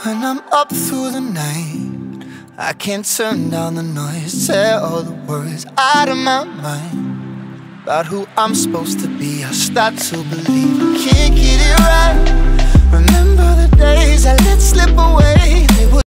When I'm up through the night, I can't turn down the noise, tear all the worries out of my mind about who I'm supposed to be. I start to believe I can't get it right. Remember the days I let slip away.